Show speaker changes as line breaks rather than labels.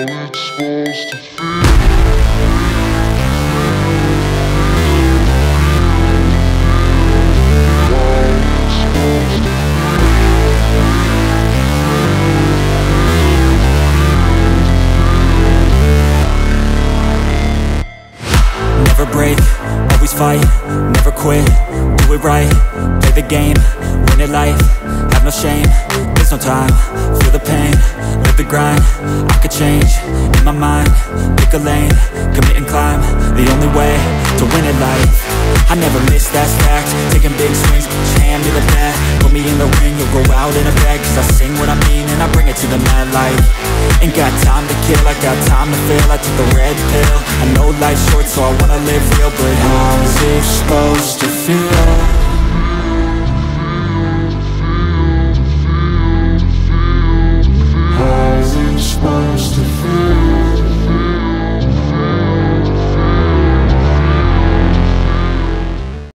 it's supposed to feel.
Never break, always fight, never quit, do it right, play the game, win it life, have no shame, there's no time, feel the pain, live the grind, I could change, in my mind, pick a lane, commit and climb, the only way to win it life. I never miss, that's fact, taking big swings, push hand to the bat, put me in the ring, you'll go out in a bag, cause I sing what I mean and I bring it to the mad light. Ain't got time to kill, I got time to feel, I took the red pill, I know life's short so I wanna live real, but how's it supposed to feel?